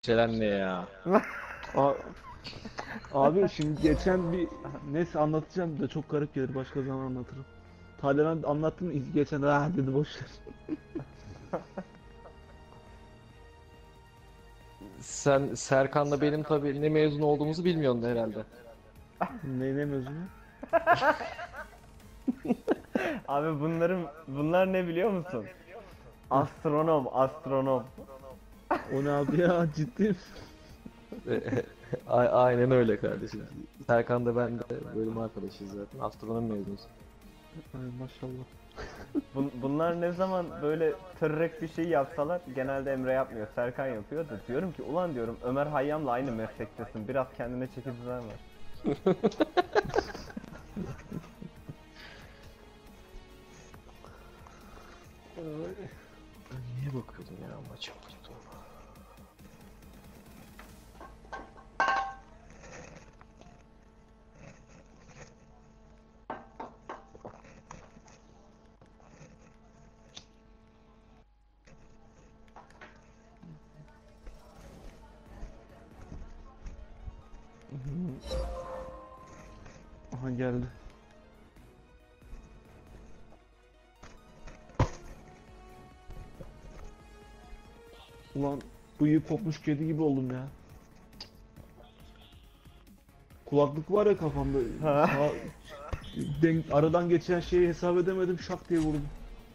Şeyler ne ya? A- Abi şimdi geçen bir neyse anlatacağım da çok garip gelir, başka zaman anlatırım. Tayland'ın anlattım geçen, dedi boş ver. Sen Serkan'la benim tabii ne mezun olduğumuzu bilmiyorsun herhalde. Ne mezunu? Abi bunlar ne biliyor musun? Astronom. O ne abi ya, ciddi misin? Aynen öyle kardeşim. Serkan da ben de bölüm arkadaşıyız zaten. Astronomi mezunuz. Ay maşallah. Bunlar ne zaman böyle tırrek bir şey yapsalar genelde Emre yapmıyor, Serkan yapıyor da diyorum ki ulan diyorum Ömer Hayyam'la aynı meslektesin. Biraz kendine çeki düzen ver. Niye bakıyordum ya maça? Aha geldi. Ulan bıyığı kopmuş kedi gibi oldum ya. Kulaklık var ya kafamda. Ha. Aradan geçen şeyi hesap edemedim, şak diye vurdum.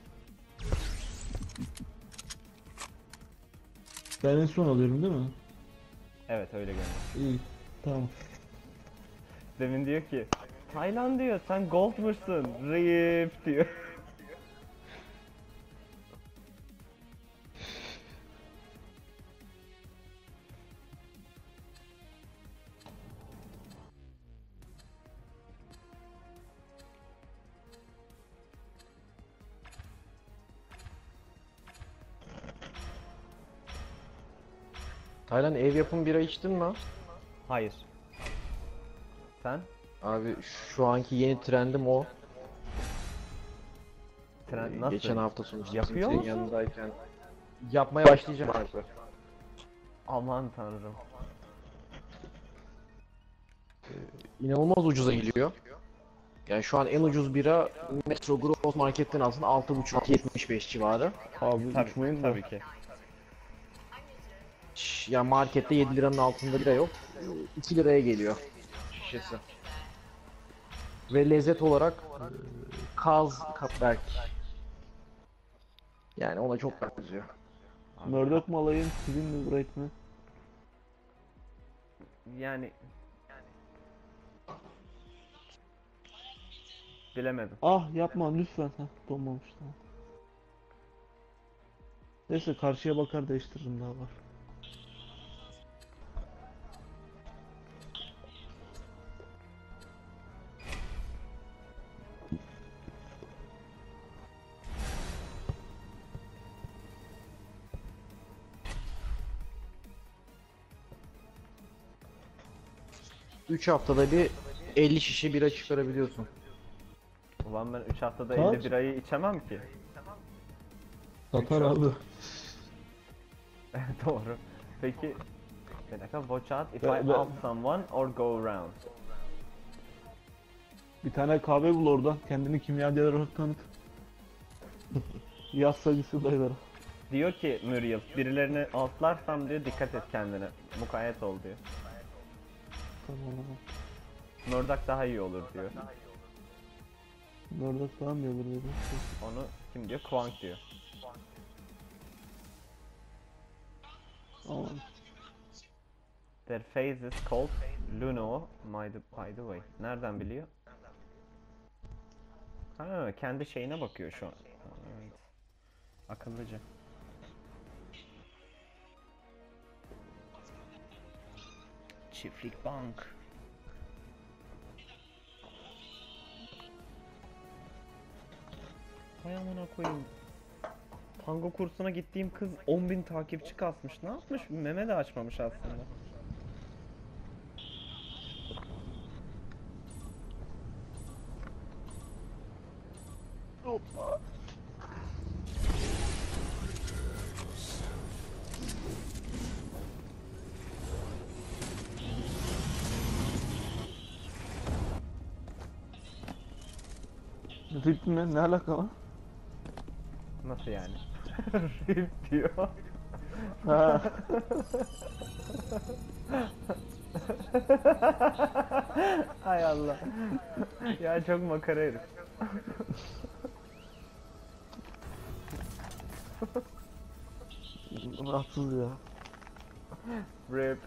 Ben en son alıyorum değil mi? Evet öyle görünüyor. İyi. Tamam. Demin diyor ki Taylan diyor sen goldmuşsun. Rip diyor. Taylan ev yapım bira içtin mi? Hayır. Sen? Abi şu anki yeni trendim o. Trend nasıl? Geçen hafta sonu işte Yapıyor senin musun? yanındayken yapmaya başlayacağım artık. Aman tanrım. İnanılmaz ucuza geliyor. Yani şu an en ucuz bira Metro Gross Market'ten alsın 6,5-75 civarı. Abi Tabii, uçmayın da. tabii ki. Yani markette 7 liranın altında bira yok. 2 liraya geliyor şişesi. Ve lezzet olarak Kaz Kapberk. Yani ona çok benziyor. Murdoch mu alayım, Steven mi, Bright mi? Yani bilemedim. Ah yapma lütfen. Heh, donmamış tamam. Neyse karşıya bakar değiştiririm, daha var. Üç haftada bir 50 şişe bira çıkarabiliyorsun. Ulan ben 3 haftada Kaç? 50 birayı içemem ki. Satar abi. Doğru. Peki bir dakika, watch out if Ben- I ben- out someone or go around. Bir tane kahve bul oradan, kendini kimyager olarak tanıt. Yaz sayısı dayılara. Diyor ki Muriel, birilerini altlarsam diyor dikkat et kendine. Mukayyet ol diyor. Tamam. Murdoch daha iyi olur diyor. Murdoch falan diyor burada. Onu kim diyor? Quank diyor. Aman. Their face is called Luno by the way. Nereden biliyor? Ha, kendi şeyine bakıyor şu an. Evet. Akıllıca. Çiftlik bank. Hay amına koyayım. Tango kursuna gittiğim kız 10.000 takipçi kasmış. Ne yapmış? Meme de açmamış aslında. Hoppa. Rip mi? Ne alaka lan? Nasıl yani? Rip diyor. Ha. Hay Allah. Ya çok makara herif. Rahatsız ya. Rip.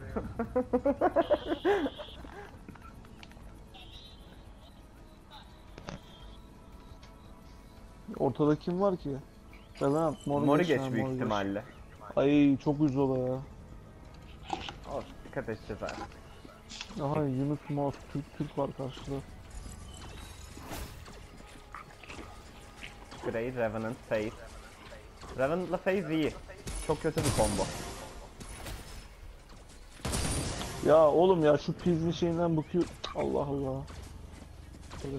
Ortada kim var ki? Revenant, Mori geç ha, büyük Mori geç. ihtimalle. Ay çok ucuz o da ya. Olsun, dikkat edeceğiz artık. Aha Yunus Mouse Türk var karşıda. Grey, Revenant, Phase. Revenant'la Phase iyi. Çok kötü bir combo. Ya oğlum ya şu pizmin şeyinden bakıyor. Allah Allah. Evet.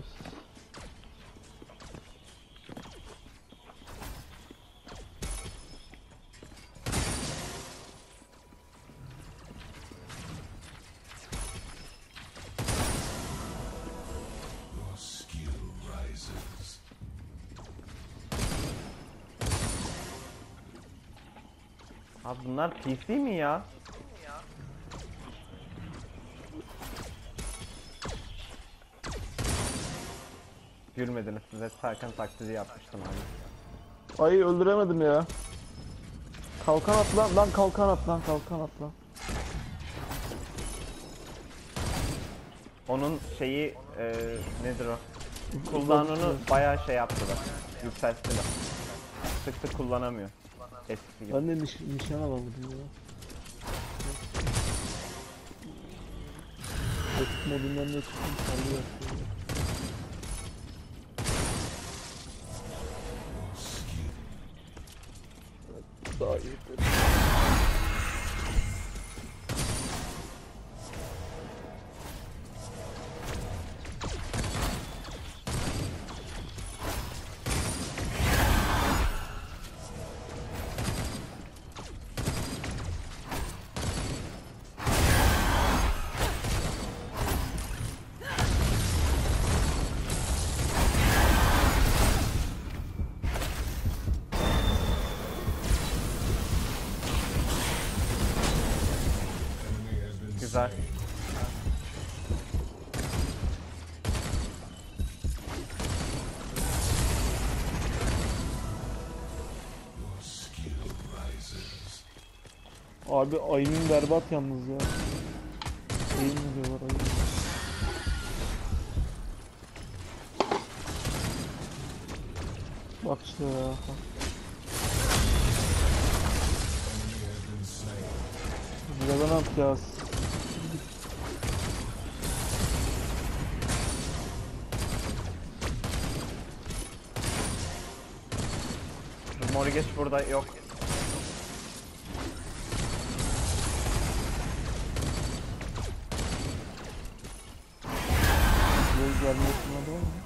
Abi bunlar PC mi ya? Gülmediniz, size Serkan taklidi yapmıştım hani. Ay öldüremedim ya. Kalkan at lan, lan kalkan at lan, kalkan at lan. Onun şeyi nedir o? Cooldown'unu bayağı şey yaptılar. Yükselttiler. Sık sık kullanamıyor. Eskisi gibi. Ben de nişan alamadım ya. Eski modundan ne çıktım sallıyor. Daha iyi. Güzel. Abi ayının berbat yalnız ya. Ayın mı diyorlar ayın? Bak işte ya. Revenant ya. Mori geç burada yok. Göz gelmesine de mi?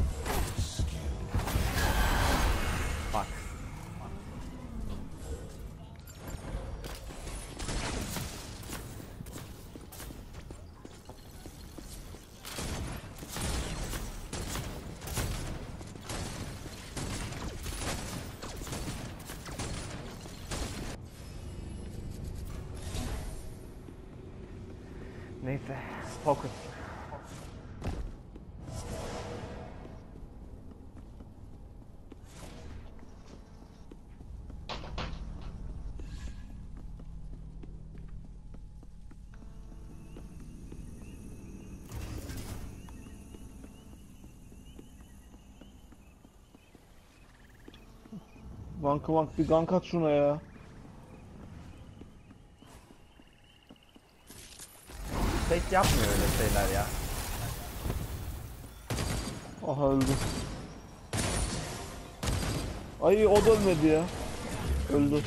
Bak. Neyse, fokus. Vank bir gank at şuna ya. Tek yapmıyor öyle şeyler ya. Aha öldü. Ay o da ölmedi ya. Öldü.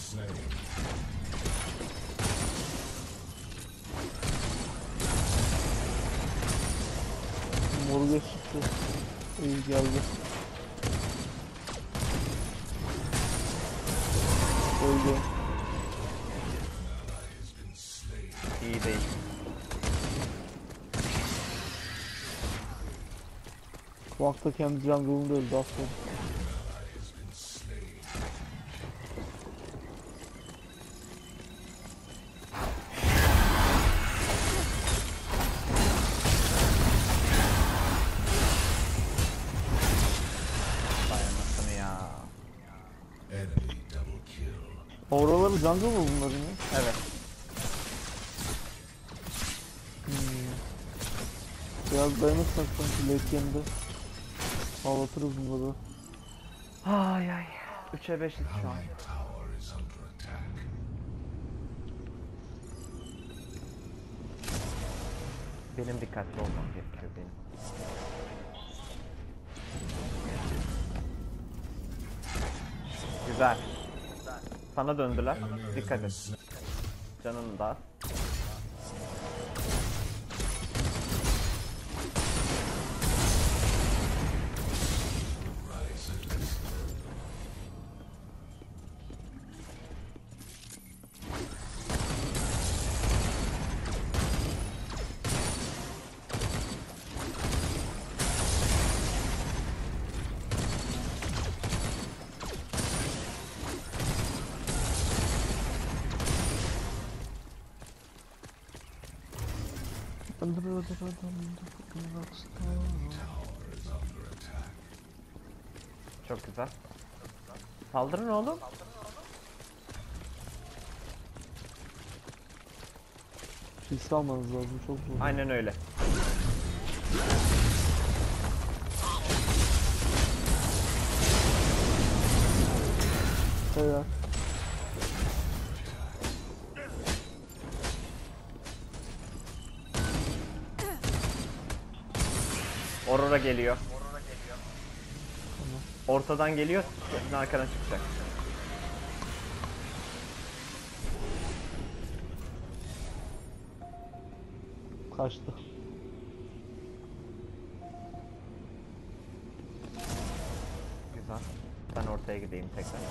Morga çıktı. İyi geldi. Öldü. İyi değil. Vakta kendi jungle'ında öldü aslında. Dayanmasını ya. Oraları jungle mı bunların ya? Evet. Biraz dayanırsak sanki late game'de ağlatırız bunları. Ay ay. 3'e 5'lik şu an. Benim dikkatli olmam gerekiyor benim. Güzel. Sana döndüler. Dikkat et. Canını da az. Çok güzel. Saldırın oğlum. Pis almanız lazım, çok zor. Aynen öyle. Evet. Aurora geliyor. Ortadan geliyor, senin arkadan çıkacak. Kaçtı. Güzel. Ben ortaya gideyim tekrar.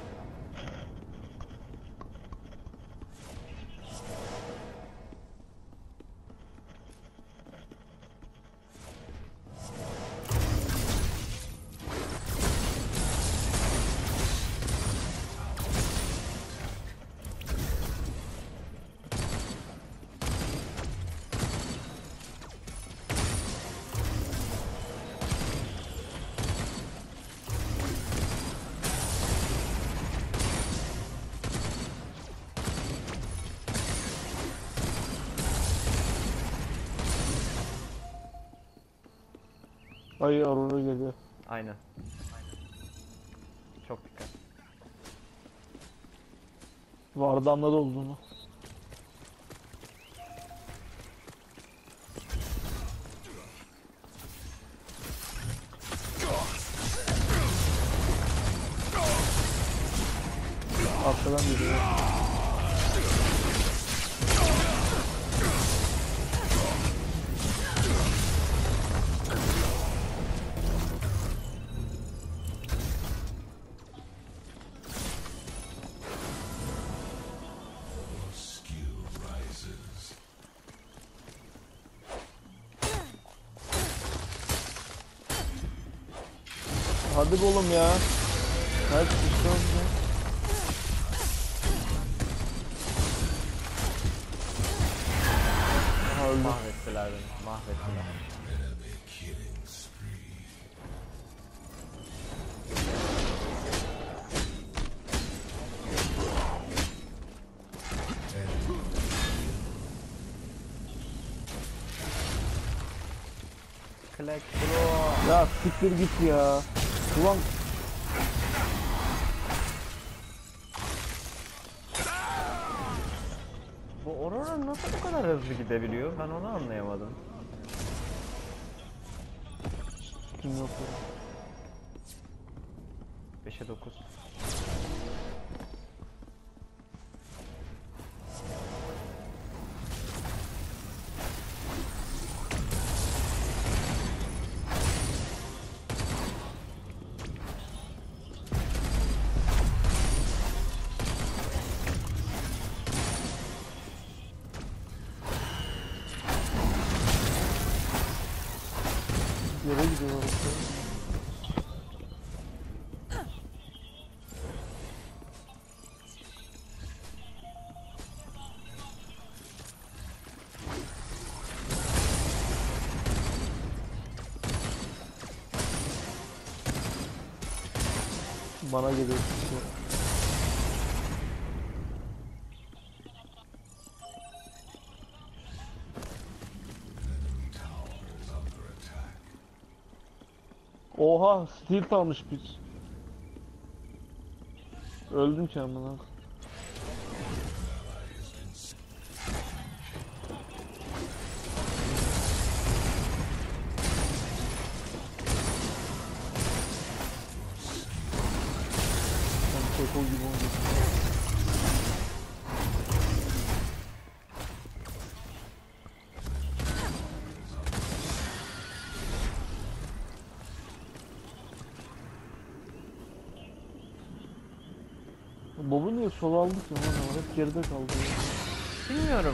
Ay Aurora geliyor. Aynen. Çok dikkat. Vardı anladı olduğunu. Arkadan geliyor. Hadi be oğlum ya. Kaç kişi oldu? Aha öldü. Mahvettiler beni. Mahvettiler. Clack bro. Ya siktir git ya. Ulan Bu Aurora nasıl bu kadar hızlı gidebiliyor? Ben onu anlayamadım. kim yok ya. 5'e 9. Yere gidiyorlar işte. Bana geliyor işte. Oha, steel almış biz. Öldüm ki amına. Kekol gibi oldu. Bob'u niye sola aldık ya lan? Hep geride kaldı ya. Bilmiyorum.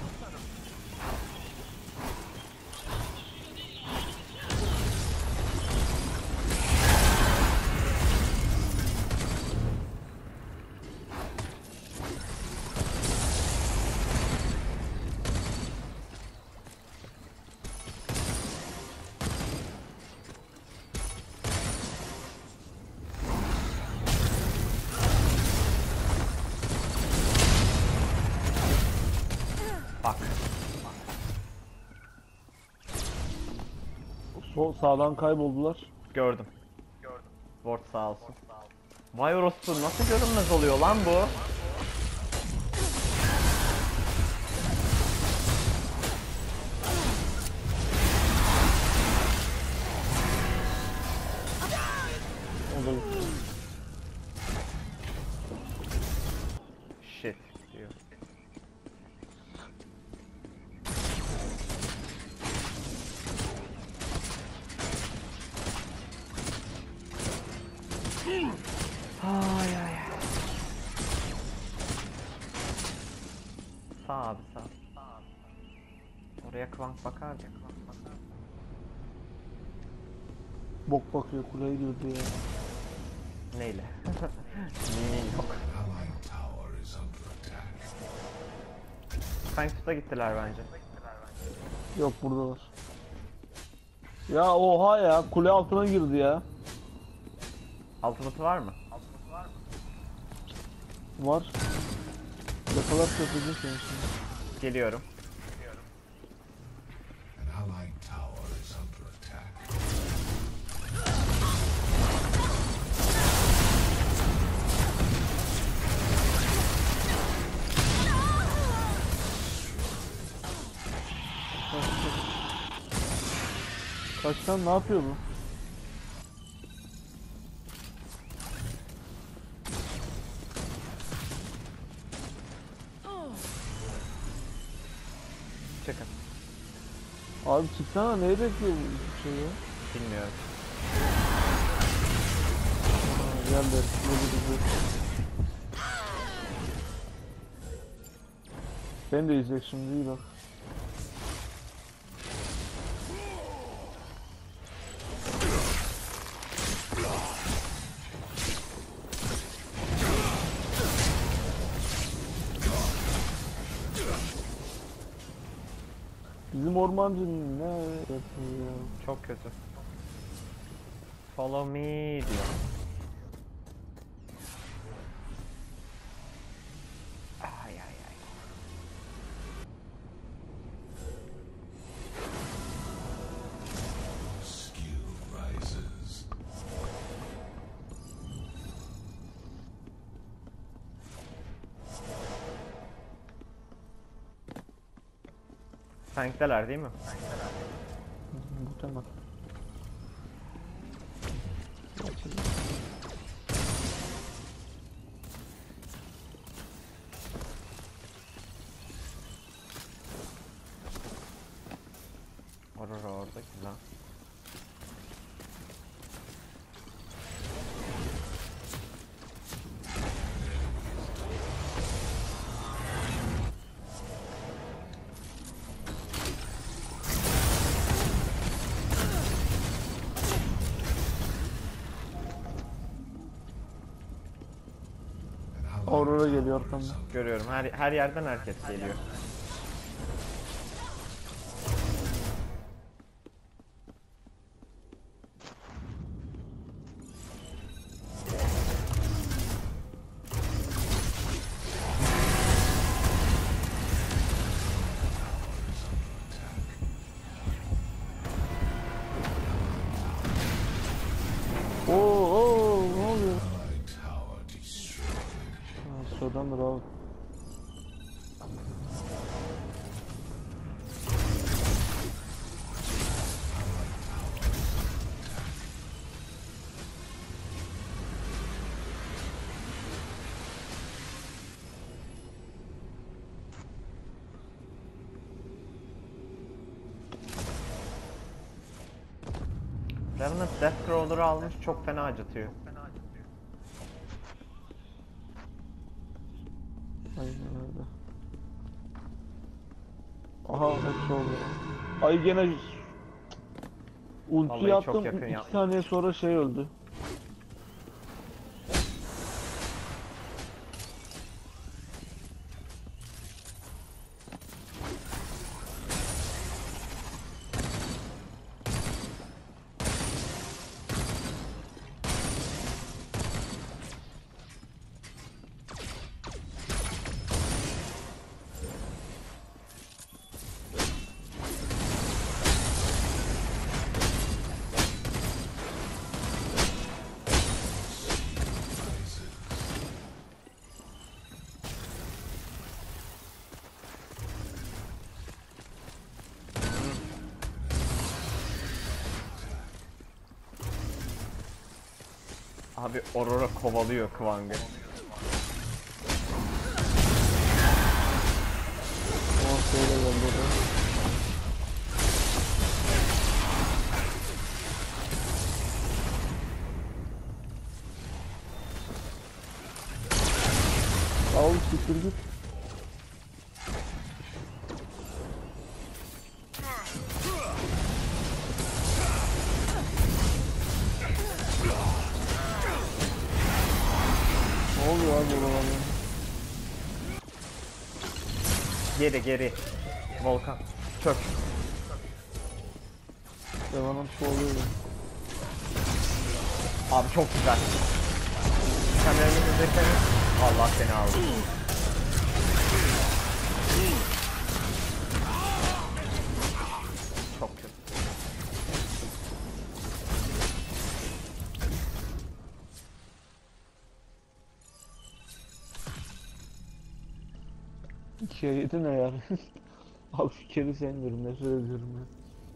Bak. Sol sağdan kayboldular. Gördüm. Ward sağ olsun. Vay orospu, nasıl görünmez oluyor lan bu? O da Shit diyor. Ay ay. Sağ abi sağ. Oraya klank bakar ya. bok bakıyor, kuleye girdi ya. Neyle? Neyin yok. Frankfurt'a gittiler bence. Yok, buradalar. Ya oha ya, kule altına girdi ya. Altılısı var mı? Var. Yakalar köpürdün sen şimdi. Geliyorum. Kaçtan ne yapıyor bu? Çıkın. Abi çıksana, neyi bekliyor bu şey ya? Bilmiyorum. Gel de bizi. Beni de izleyecek şimdi, iyi bak. Bizim ormancı ne yapıyor? Çok kötü. Follow me diyor. Ay ay ay. Tankteler değil mi? Bu tamam. Oradaki lan. Aurora geliyor arkamda. Görüyorum. Her yerden herkes geliyor. Oo, ne oluyor? Şuradan bravo. Revenant Death Crawler'ı almış, çok fena acıtıyor. Aynen öyle. Aha hepsi oldu. Ay gene ulti Vallahi çok attım, yakın 2 yapmış. saniye sonra şey öldü. Abi Aurora kovalıyor Kwang'ı. O şeyle geldi o da. Al siktir git. Ne oluyor abi oralarda? Geri. Volkan. Çök. Devanın oluyor. Abi çok güzel. Kameranı izleseniz. Allah seni aldı. Çok kötü. İkiye yedi ne yani? Abi fikri sevmiyorum, nefret ediyorum ya.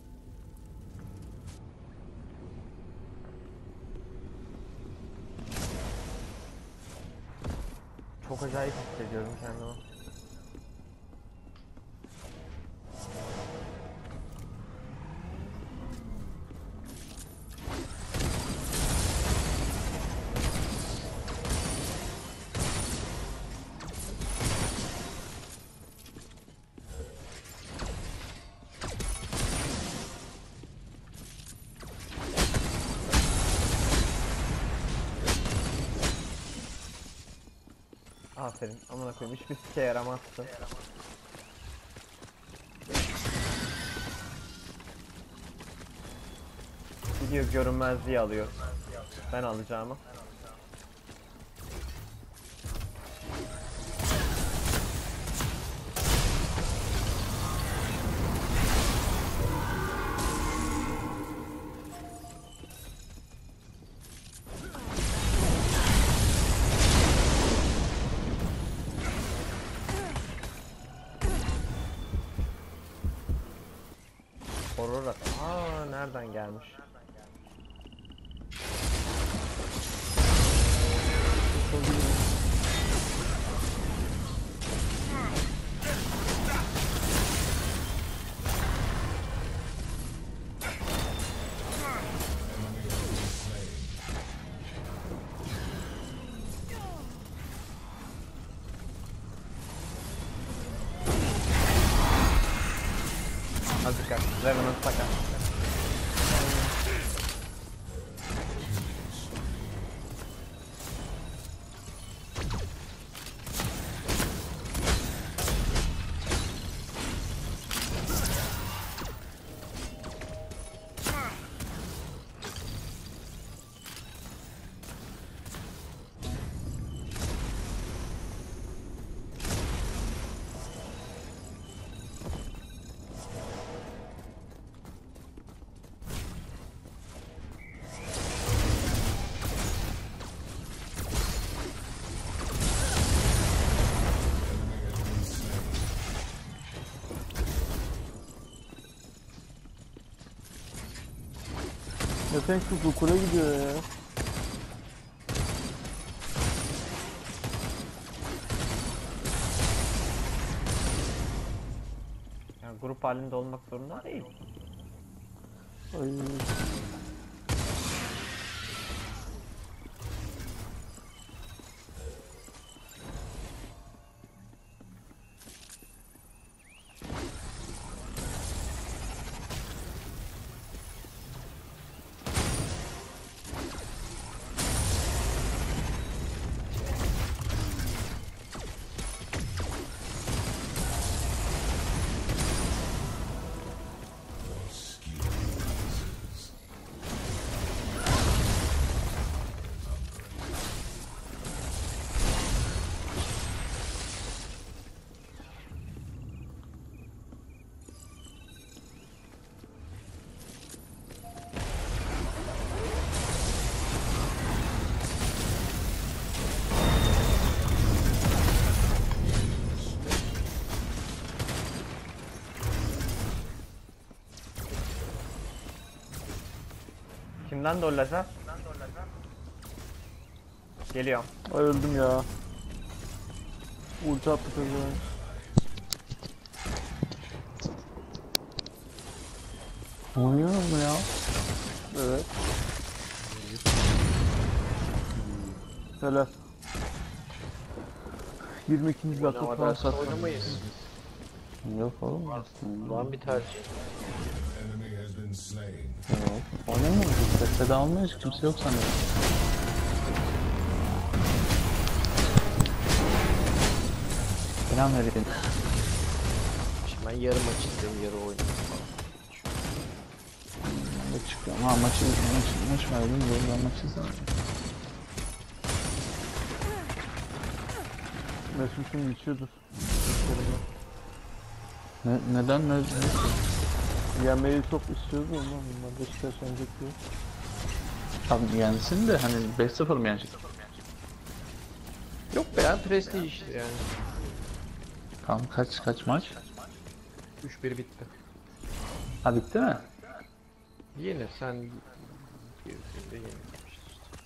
Çok acayip hissediyorum kendimi. Aferin. Amına koyayım, hiçbir sike yaramazsın. Gidiyor görünmezliği alıyor. Ben alacağımı. Aurora. Nereden gelmiş? Az dikkat. Revenant sakat. Efendim bu kule gidiyor ya. Yani grup halinde olmak zorunda değil. Ay. Kimden de o lazer? Geliyorum. Ay öldüm ya. Ulti attı kızı. Oynuyor mu ya? Evet. Helal. 22. dakika falan Oynamadan sattım. oynamayız. Yok oğlum. Var bir tercih. Enemy has been slain. Yok. Oynamıyoruz işte. Feda almıyoruz. Kimse yok sanırım. Selam verin. Şimdi ben yarı maç izliyorum, yarı oynuyorum falan. Ben de çıkıyorum. Ha maç verdim. Ben maçı izlemedim. Mesut'un geçiyordur. Neden? Ne? Yenmeyi çok istiyoruz da ondan bunlar Beşiktaş yenecek diyor. Tabii yensin de hani 5-0 mı yenecek? Yok be ya, prestij işte yani. Tamam kaç maç? 3-1 bitti. Ha bitti mi? Yenir sen girdiğinde yenilmiştir.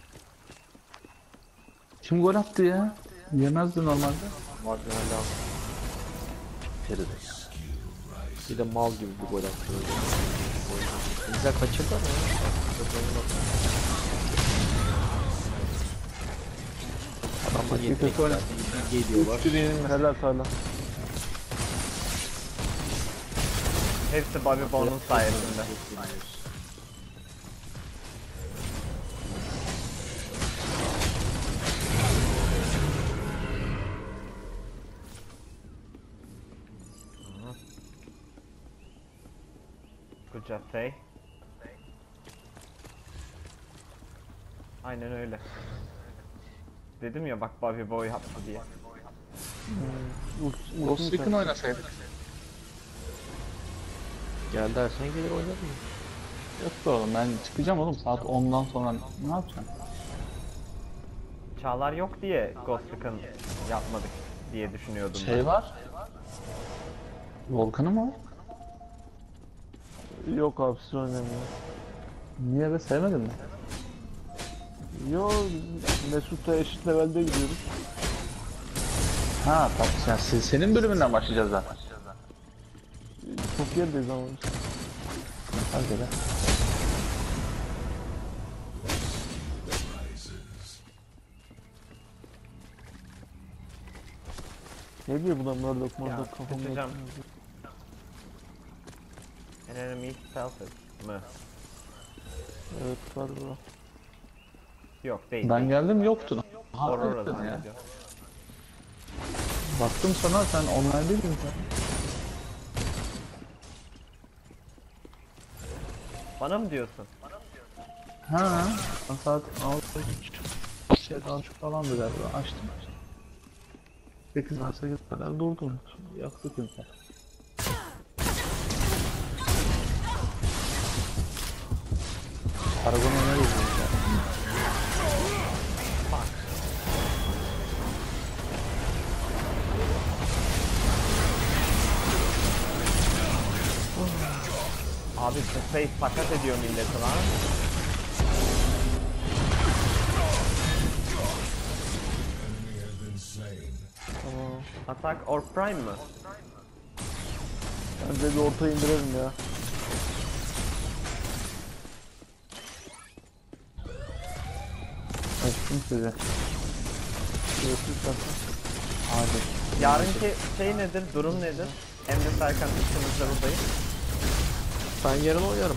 Kim gol attı ya? Yemezdi normalde. Marjinal'den Feride ya. bir de mal gibi bir gol attı. Güzel kaçırdı ama ya. Adamlar yetenekler geliyorlar. 3-1 yenilmez. Helal sana. Hepsi Bobby Bone'un sayesinde. Good job, Tay. Aynen öyle. Dedim ya bak Bobby Boy yaptı diye. Ghost Recon oynasaydık. Gel dersen gelir oynarım. Yok be oğlum ben çıkacağım oğlum saat 10'dan sonra ne yapacağım? Çağlar yok diye Ghost Recon yapmadık diye düşünüyordum ben. Şey var. Volkan'ı mı var? Yok abi siz oynamıyor. Niye be sevmedin mi? Yo Mesut'la eşit levelde gidiyoruz. Ha bak yani senin bölümünden başlayacağız zaten. Çok yerideyiz ama biz. Hadi be. Ne diyor bu da Murdoch kafamda. kaçacağım. An enemy selfish mı? Evet var bu. Yok değil. Ben değil. geldim yoktun. Aurora Hakikaten ya. zannediyor. Baktım sana sen online değildin sen. Bana mı diyorsun? Ha. Saat 6 şeyden falan bir galiba açtım. 8'den 8 kadar durdum. Yaktı kimse. Paragon'a ne yazıyor ya? Abi bu face paket ediyor milleti lan. Attack or Prime mı? Bence bir orta indirelim ya. Açtım size. Görüşürüz. Hadi. Yarınki şey nedir? Durum nedir? Emre Serkan üçümüz de buradayız. Ben yarın oynarım.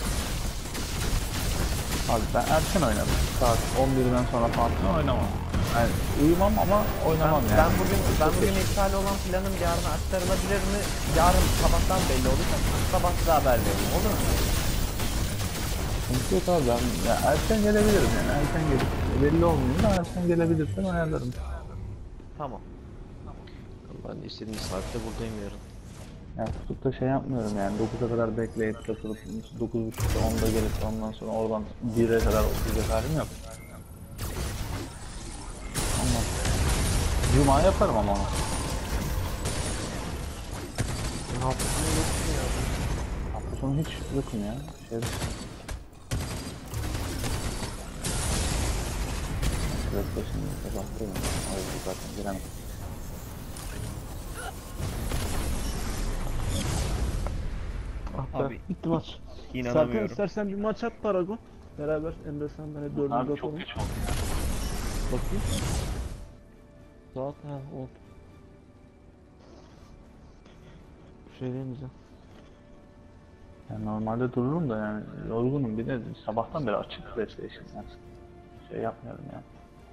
Abi ben erken oynarım. Saat 11'den sonra falan oynamam. Yani uyumam ama oynamam yani. Ben bugün iptal olan planım yarına aktarılabilir mi? Yarın sabahtan belli olacak. Sabah size haber vereyim, olur mu? Sıkıntı yok abi, ben ya erken gelebilirim yani, erken gelip belli olmuyor da erken gelebilirsem ayarlarım. Tamam. Ben de istediğim saatte buradayım yarın. Yani tutup da şey yapmıyorum yani 9'a kadar bekleyip takılıp 9.30'da 10'da gelip ondan sonra oradan 1'e kadar oturacak halim yok. Ama Cuma yaparım ama onu. Hafta sonu yoksun ya. Hafta sonu hiç yokum ya. PlayStation'ı kapattım. O yüzden zaten giremem. Ah be, Abi, bitti maç. İnanamıyorum. Serkan istersen bir maç at Paragon. Beraber Emre sen ben hep dördümüz Abi atalım. çok geç oldu ya. Bakayım. Saat oldu. Bir şey diyemeyeceğim. Yani normalde dururum da yani yorgunum, bir de sabahtan beri açık PlayStation yani. Şey yapmıyorum yani.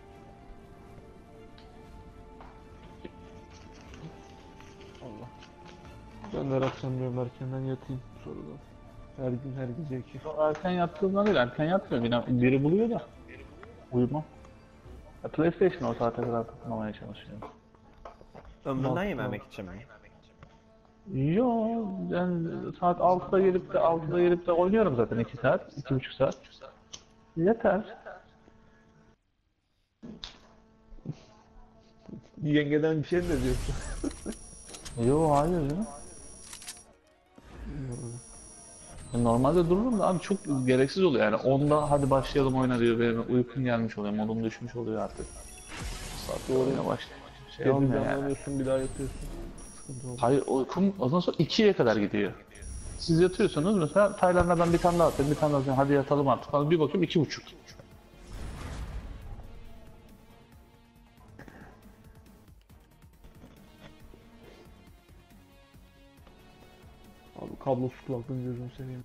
Allah. Ben de akşam diyorum erkenden yatayım sonra da. Her gün her gece iki. Erken yattığımda değil, erken yatmıyorum. Yine biri buluyor da uyumam. Ya PlayStation o saate kadar takılmamaya çalışıyorum. Ömründen Mantıklı. yememek için mi? Yo, yani saat 6'da gelip de oynuyorum zaten 2 saat, 2,5 saat. Yeter. Yengeden bir şey mi diyorsun? Yo, hayır canım. Normalde dururum da abi çok gereksiz oluyor yani 10'da hadi başlayalım oyna diyor, benim uykum gelmiş oluyor, modum düşmüş oluyor artık. Saat oyuna başlayınca şey olmuyor yani. Anlamıyorsun bir daha yatıyorsun. Sıkıntı oldu. Hayır, uykum ondan sonra 2'ye kadar gidiyor. Siz yatıyorsunuz mesela, Tayland'da ben bir tane daha atıyorum, bir tane daha atıyorum, hadi yatalım artık falan, bir bakıyorum 2,5. Abi kablosuz kulaklığın gözünü seveyim.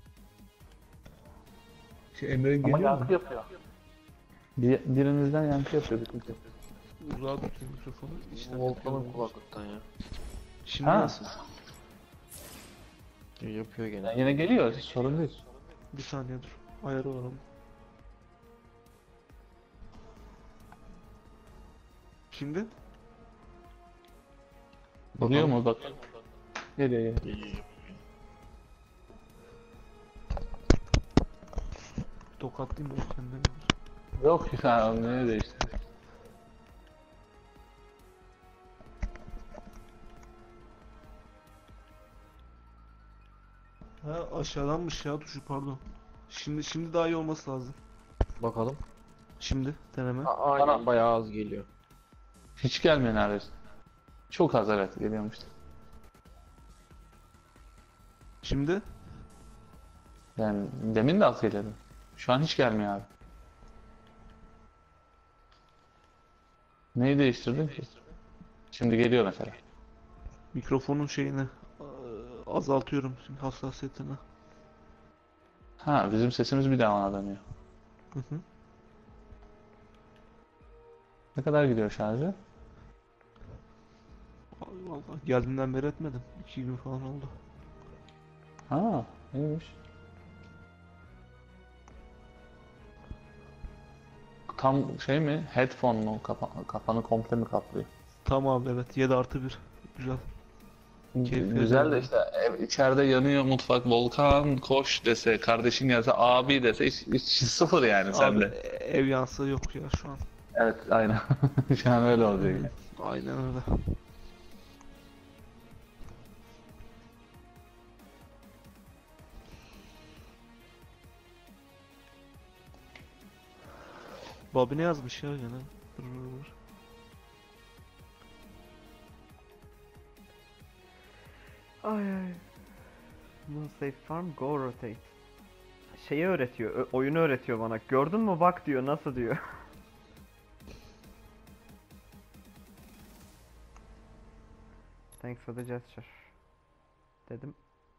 Emre'nin Ama geliyor mu? yankı yapıyor. Birinizden yankı yapıyor bir tek. Uzağa tutayım mikrofonu. İşte Volkan'ın kulaklıktan ya. Şimdi Ha. nasıl? Yapıyor gene. Yani yine geliyor, hiç sorun değil. bir saniye dur. Ayarı var ama. Şimdi? Geliyor mu bak. Geliyor. Tokatlayayım ben kendimi. Yok ya, ne değişti. Ha aşağıdanmış ya tuşu pardon. Şimdi daha iyi olması lazım. Bakalım. Şimdi deneme. Aynen bayağı az geliyor. Hiç gelmiyor neredeyse. Çok az, evet, geliyormuş. Şimdi? Yani demin de az geliyordu. Şu an hiç gelmiyor abi. Neyi değiştirdin ki? Şimdi geliyor mesela. Mikrofonun şeyini azaltıyorum şimdi hassasiyetini. Ha, bizim sesimiz bir daha ona dönüyor. Hı hı. Ne kadar gidiyor şarjı? Vallahi geldiğinden beri etmedim. 2 gün falan oldu. Ha, iyiymiş. Tam şey mi? Headphone mu? Kafanı komple mi kaplıyor? Tamam evet 7+1. Güzel. Keyifli Güzel de özel. işte içeride yanıyor mutfak, Volkan koş dese, kardeşin gelse, abi dese hiç sıfır yani Abi sende. ev yansı yok ya şu an. Evet, aynen. Şu an öyle olacak yani. Aynen öyle. Bobby ne yazmış ya gene? Dur. Ay ay. No safe farm, go rotate. Şeyi öğretiyor, oyunu öğretiyor bana. Gördün mü bak diyor, nasıl diyor. Thanks for the gesture. Dedim.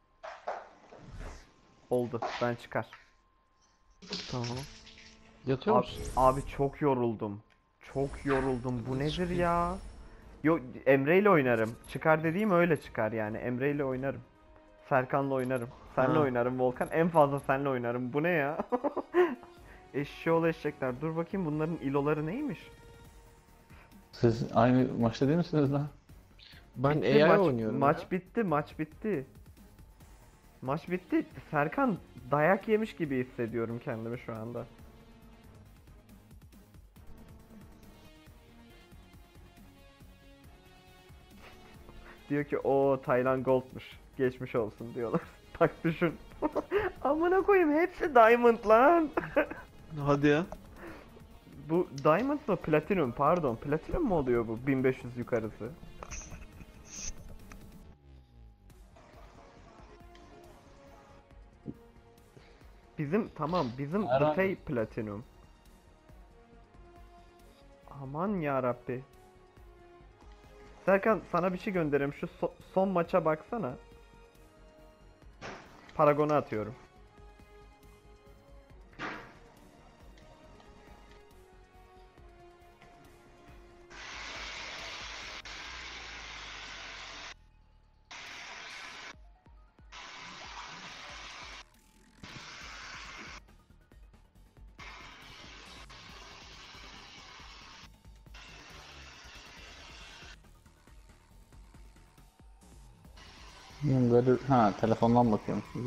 Oldu, ben çıkar. Tamam. Yatıyor Abi, musun? abi çok yoruldum. Çok yoruldum. Bu nedir ya? Yok, Emre ile oynarım. Çıkar dediğim öyle çıkar yani. Emre ile oynarım. Serkan'la oynarım. Senle Ha. oynarım Volkan. En fazla senle oynarım. Bu ne ya? Eşşoğlu eşekler. Dur bakayım bunların iloları neymiş? Siz aynı maçta değil misiniz lan? Ben Bitti, AI oynuyorum maç ya. bitti, maç bitti. Maç bitti. Serkan dayak yemiş gibi hissediyorum kendimi şu anda. Diyor ki o Tayland Gold'muş. Geçmiş olsun diyorlar. Bak düşün. Amına koyayım hepsi Diamond lan. Hadi ya. Bu Diamond mı? Platinum pardon. Platinum mu oluyor bu? 1500 yukarısı. Bizim tamam bizim Herhalde. Buffet Platinum. Aman ya Rabbi. Serkan sana bir şey göndereyim. Şu son maça baksana. Paragon'a atıyorum. Böyle telefondan bakıyorum size.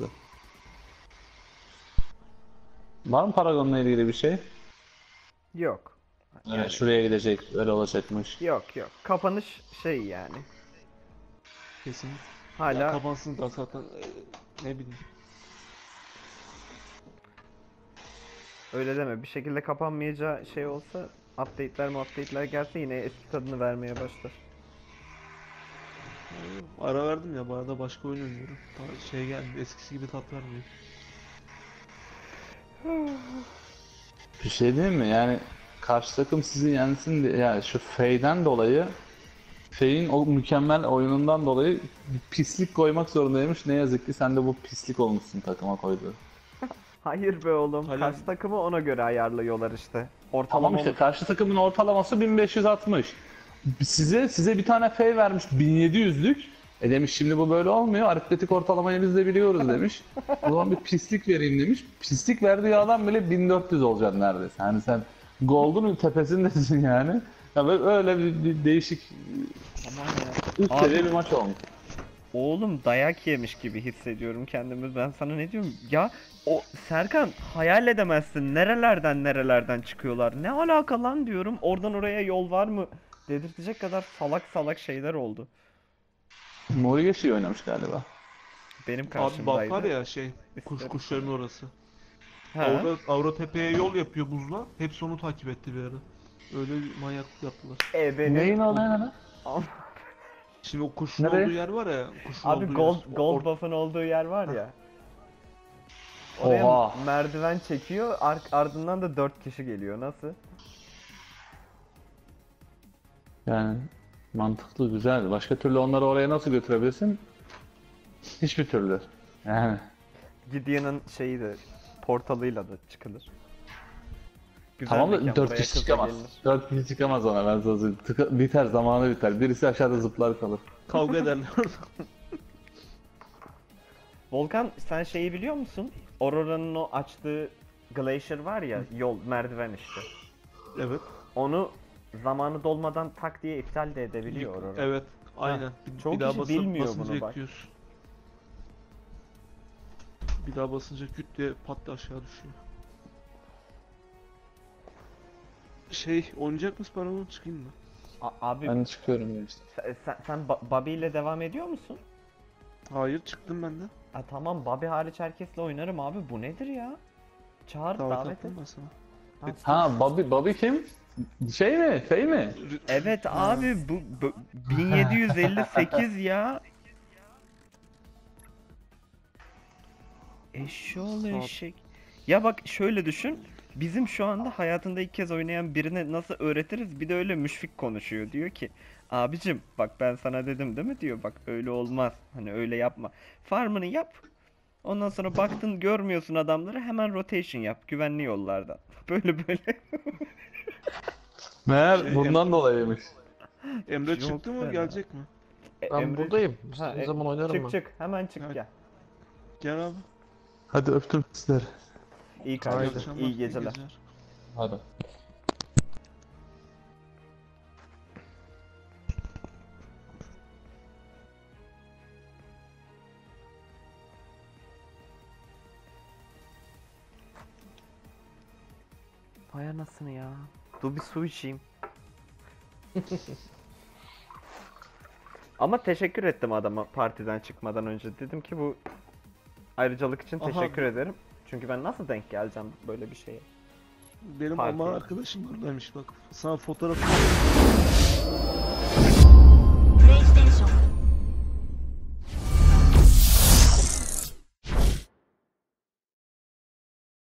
Var mı Paragon'la ilgili bir şey? Yok. Evet, şuraya gidecek, öyle olacakmış. Yok yok. Kapanış şey yani. Kesin. Ya Hala kapansın da zaten ne bileyim. öyle deme. Bir şekilde kapanmayacağı şey olsa update'ler gelse yine eski tadını vermeye başlar. Ara verdim ya, bu arada başka oyun oynuyorum. Şey geldi, eskisi gibi tat vermiyor. Bir şey değil mi? Yani karşı takım sizi yensin diye, yani şu Fade'den dolayı, Fade'in o mükemmel oyunundan dolayı bir pislik koymak zorundaymış. Ne yazık ki sen de bu pislik olmuşsun takıma koyduğu. Hayır be oğlum. Hala- Karşı takımı ona göre ayarlıyorlar işte. Tamam Ortalama işte karşı takımın ortalaması 1560. Size bir tane Fade vermiş 1700'lük. Demiş şimdi bu böyle olmuyor. Aritmetik ortalamayı biz de biliyoruz demiş. O zaman bir pislik vereyim demiş. Pislik verdiği adam bile 1400 olacak neredeyse. Yani sen Gold'un tepesindesin yani. Ya böyle öyle bir değişik Aman ya. üst Abi- seviye bir maç olmuş. Oğlum dayak yemiş gibi hissediyorum kendimi. Ben sana ne diyorum? Ya o Serkan hayal edemezsin. Nerelerden çıkıyorlar. Ne alaka lan diyorum. Oradan oraya yol var mı? Dedirtecek kadar salak şeyler oldu. Morigeshi oynamış galiba. Benim Abi karşımdaydı. bak var ya şey, İsterim. kuşların orası. Ha. Orada Avrotepe'ye yol yapıyor buzla. Hepsi onu takip etti bir ara. Öyle bir manyaklık yaptılar. Benim... Neyin adı ne? Şimdi o kuşun Nereye? olduğu yer var ya, kuşun Abi olduğu gold yer. gold buff'ın olduğu yer var ya. Oraya Oha. merdiven çekiyor. Ardından da 4 kişi geliyor. Nasıl? Yani mantıklı, güzel. Başka türlü onları oraya nasıl götürebilirsin? Hiçbir türlü. Yani. Gideon'ın şeyi de portalıyla da çıkılır. Güzel Tamam mekan, da 4 buraya kişi kızla çıkamaz. gelinir. 4 kişi çıkamaz ona, ben sana söyleyeyim. Biter, zamanı biter. Birisi aşağıda zıplar kalır. Kavga ederler orada. Volkan sen şeyi biliyor musun? Aurora'nın o açtığı glacier var ya, yol, merdiven işte. Evet. Onu zamanı dolmadan tak diye iptal de edebiliyor Aurora. Evet. Aynen. Çok bir daha kişi bilmiyor basınca bunu bak. ekliyorsun. Bir daha basınca küt diye pat diye aşağı düşüyor. Şey, oynayacak mısın, Paragon çıkayım mı? Abi Ben çıkıyorum ya işte. sen Bobby ile devam ediyor musun? Hayır, çıktım ben de. Tamam Bobby hariç herkesle oynarım abi, bu nedir ya? Çağır Davet davet et. attım ben sana. Ha, Ha, Bobby kim? Şey mi? Fey mi? evet abi bu 1758 ya. Eşşoğlu Saat- eşek. Ya bak şöyle düşün. Bizim şu anda hayatında ilk kez oynayan birine nasıl öğretiriz? Bir de öyle müşfik konuşuyor. Diyor ki abicim bak ben sana dedim değil mi diyor. Bak öyle olmaz. Hani öyle yapma. Farmını yap. Ondan sonra baktın görmüyorsun adamları hemen rotation yap. Güvenli yollardan. Böyle böyle. Meğer bundan dolayıymış. Emre Çok çıktı mı? fena. Gelecek mi? Ben buradayım. Ha, İstediğin zaman oynarım çık ben. çık. Hemen çık Evet. gel. Gel abi. Hadi öptüm sizleri. İyi İyi kardeşim. akşamlar, İyi geceler. Hadi. Vay anasını ya. Dur bir su içeyim. Ama teşekkür ettim adama partiden çıkmadan önce. Dedim ki bu ayrıcalık için Aha. teşekkür ederim. Çünkü ben nasıl denk geleceğim böyle bir şeye? Benim Partiye. Alman arkadaşım buradaymış bak. Sana fotoğrafı